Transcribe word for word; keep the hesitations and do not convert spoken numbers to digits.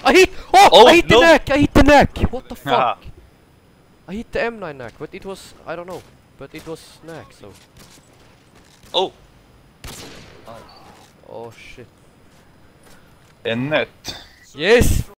I hit! Oh! Oh, I hit no. the neck! I hit the neck! What the Ah. fuck? I hit the M nine neck, but it was... I don't know. But it was neck, so... Oh! Oh shit. En net. Yes!